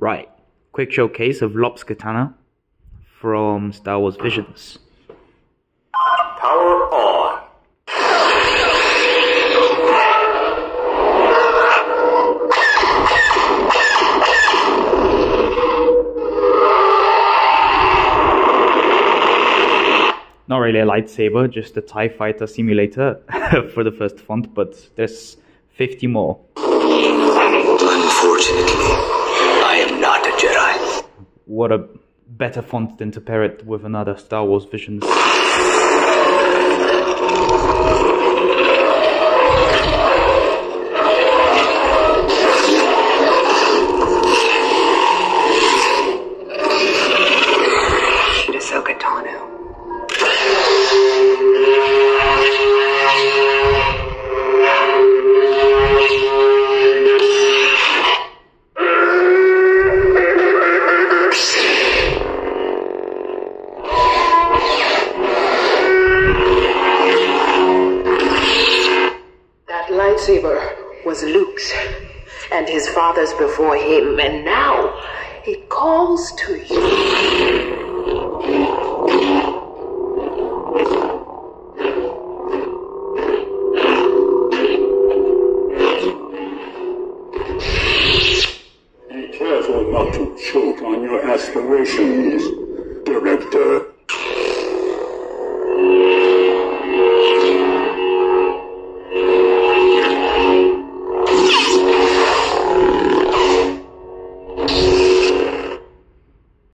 Right, quick showcase of Lop's katana from Star Wars Visions. Power on. Not really a lightsaber, just a TIE fighter simulator for the first font, but there's 50 more. Unfortunately, I am not a Jedi. What a better font than to pair it with another Star Wars Visions. Lightsaber was Luke's and his father's before him, and now it calls to you. Be careful not to choke on your aspirations.